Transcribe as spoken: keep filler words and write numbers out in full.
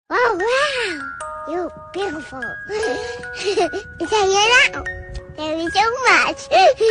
Oh, wow. You're beautiful. Say it out. Thank you so much.